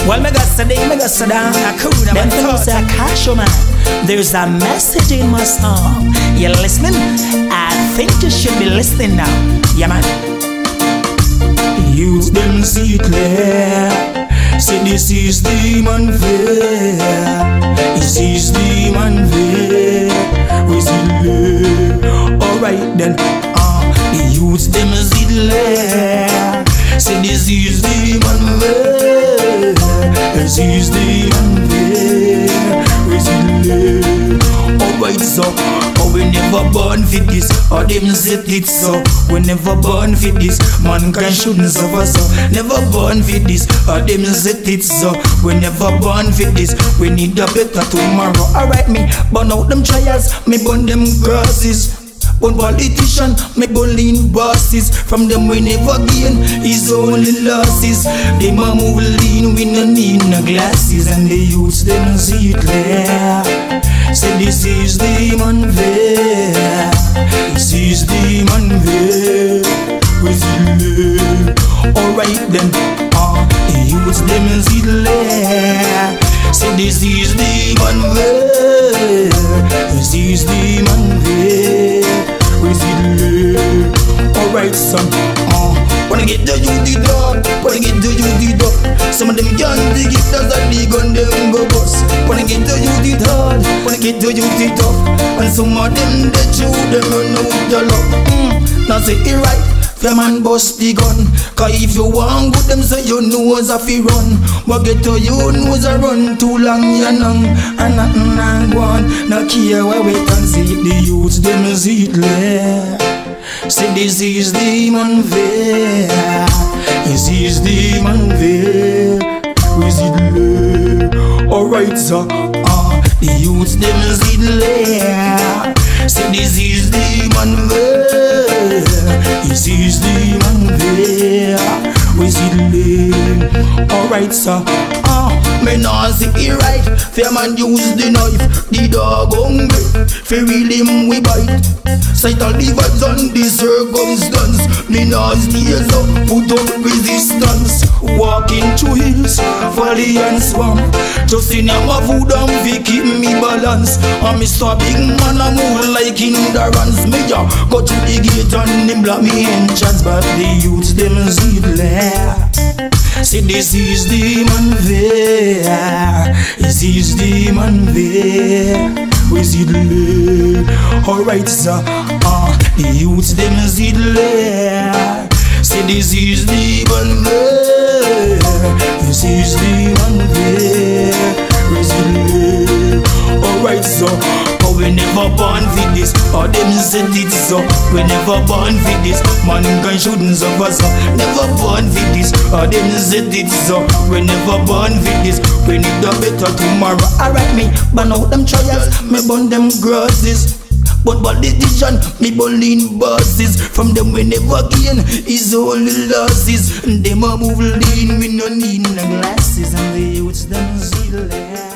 Well, me got today, me got so down. Them fellows say Cashew man. There's a message in my song. You listening? I think you should be listening now. Yeah, man. Use them see clear. Say this is demon fair. This is demon fair. We see clear. Alright then. The youths them see clear. Say this is demon fair. This is demon fair. We see clear. Alright so. We never born for this, or them set it so. We never born for this, mankind shouldn't suffer so. Never born for this, or them set it so. We never born for this, we need a better tomorrow. Alright me, burn out them trials, me burn them grasses. One politician, me bullying bosses. From them we never gain, is only losses. Them a move lean, we no need no glasses. And the youths them see it clear. Say this is demon fair. This is demon fair. We see it. Alright then, the youths them see it clear. Say this is demon fair. This is demon fair. We see it. Alright son, wanna get the youth the dog, wanna get the youth the dog. Some of them young dig it, that's a dig on them go bust. Wanna get the youth the dog, wanna get the youth the dog. And some of them the chew, them run out the luck. Now say it right, fair man bust the gun. Cause if you want good them say you know as if you run. But get to you knows a run too long you know. And nothing I want, no care where we can see it. The youths them see it clear. Say this is demon fair. This is demon fair. We see it clear. Alright so, the youths them see it clear. Say this is demon fair. This is demon fair. We see it clear. Alright so, me nah see it right. Fair man use the knife, the dog hungry. Fi real him we bite. Sight all the vibes on the circumstance. Me nah stays up, put up resistance. Walking through hills, valley and swamp. Just in my food and fi keep me balance. And me stop big man a move like endurance. Me ya go to the gate and him block me entrance. But the youths them see it clear. Say this is demon fair. This is demon fair. We see it clear. Alright sir, the youths them see it clear. Say this is demon fair. This is demon fair. We see it clear. Alright so, we never born for this, or them said it so. We never born for this, mankind shouldn't suffer so. Never born for this, or them said it so. We never born for this, we need a better tomorrow. Alright me, burn out them trials, me burn them grasses. But politician, me bullying bosses. From them we never gain, is only losses. And them a move lean, we no need no glasses. And the youths them see the